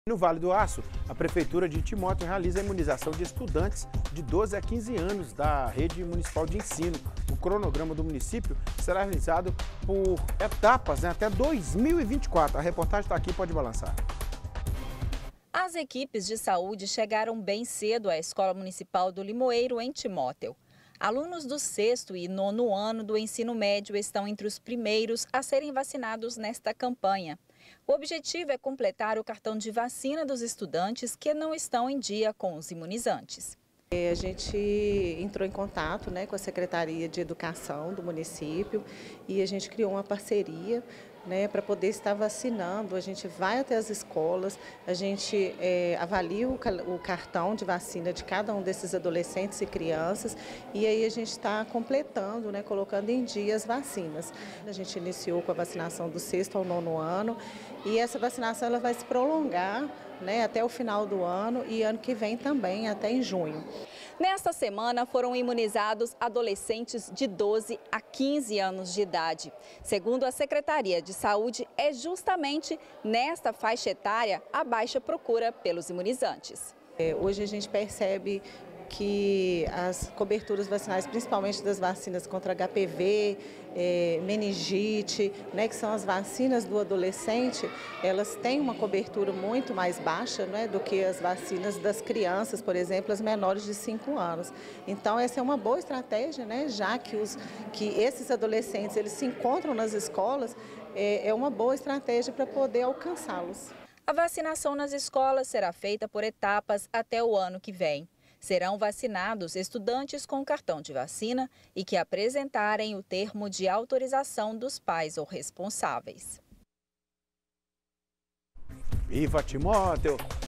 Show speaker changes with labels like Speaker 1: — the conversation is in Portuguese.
Speaker 1: No Vale do Aço, a Prefeitura de Timóteo realiza a imunização de estudantes de 12 a 15 anos da Rede Municipal de Ensino. O cronograma do município será realizado por etapas até 2024. A reportagem está aqui, pode balançar.
Speaker 2: As equipes de saúde chegaram bem cedo à Escola Municipal do Limoeiro, em Timóteo. Alunos do 6º e 9º ano do ensino médio estão entre os primeiros a serem vacinados nesta campanha. O objetivo é completar o cartão de vacina dos estudantes que não estão em dia com os imunizantes.
Speaker 3: A gente entrou em contato, com a Secretaria de Educação do município e a gente criou uma parceria, para poder estar vacinando. A gente vai até as escolas, a gente avalia o cartão de vacina de cada um desses adolescentes e crianças e aí a gente está completando, colocando em dia as vacinas. A gente iniciou com a vacinação do 6º ao 9º ano e essa vacinação ela vai se prolongar até o final do ano e ano que vem também, até em junho.
Speaker 2: Nesta semana foram imunizados adolescentes de 12 a 15 anos de idade. Segundo a Secretaria de Saúde, é justamente nesta faixa etária a baixa procura pelos imunizantes.
Speaker 3: Hoje a gente percebe que as coberturas vacinais, principalmente das vacinas contra HPV, meningite, que são as vacinas do adolescente, elas têm uma cobertura muito mais baixa, do que as vacinas das crianças, por exemplo, as menores de 5 anos. Então essa é uma boa estratégia, já que esses adolescentes eles se encontram nas escolas, é uma boa estratégia para poder alcançá-los.
Speaker 2: A vacinação nas escolas será feita por etapas até o ano que vem. Serão vacinados estudantes com cartão de vacina e que apresentarem o termo de autorização dos pais ou responsáveis.
Speaker 1: Viva Timóteo!